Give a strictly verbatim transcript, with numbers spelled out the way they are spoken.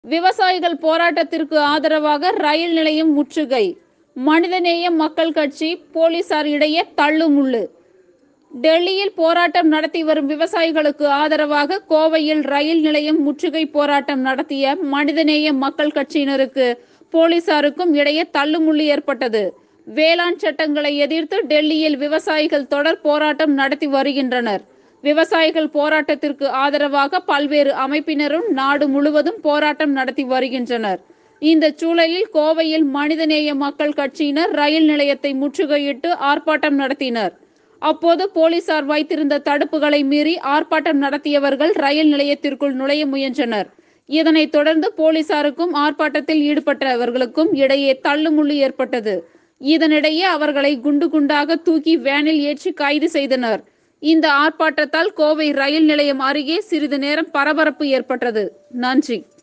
விவசாயிகள் போராட்டத்திற்கு ஆதரவாக ரயில் நிலையம் முற்றுகை. மனிதநேய மக்கள் கட்சி போலீசார் இடையே தள்ளுமுள்ளு. டெல்லியில் போராட்டம் நடத்தி வரும் விவசாயிகளுக்கு ஆதரவாக கோவையில் ரயில் நிலையம் முற்றுகை போராட்டம் நடத்திய மனிதநேய மக்கள் கட்சியினருக்கு போலீசாருக்கும் இடையே தள்ளுமுள்ளு ஏற்பட்டது. வேளாண் சட்டங்களை எதிர்த்து டெல்லியில் விவசாயிகள் தொடர் போராட்டம் நடத்தி வருகின்றனர். விவசாயிகள் போராட்டத்திற்கு ஆதரவாக பல்வேறு அமைப்பினரும் நாடு முழுவதும் போராட்டம் நடத்தி வருகின்றனர். இந்த சூழலில் கோவையில் மனிதநேய மக்கள் கட்சியினர் ரயில் நிலையத்தை முற்றுகையிட்டு ஆர்ப்பாட்டம் நடத்தினர். அப்போது போலீசார் வைத்திருந்த தடுப்புகளை மீறி ஆர்ப்பாட்டம் நடத்தியவர்கள் ரயில் நிலையத்திற்குள் நுழைய முயன்றனர். இதனைத் தொடர்ந்து போலீசாருக்கும் ஆர்ப்பாட்டத்தில் ஈடுபட்டவர்களுக்கும் இடையே தள்ளுமுள்ளு ஏற்பட்டது. இதனிடையே அவர்களை குண்டு குண்டாக தூக்கி வேனில் ஏற்றி கைது செய்தனர். இந்த ஆர்ப்பாட்டத்தால் கோவை ரயில் நிலையம் அருகே சிறிது நேரம் பரபரப்பு ஏற்பட்டது. நன்றி.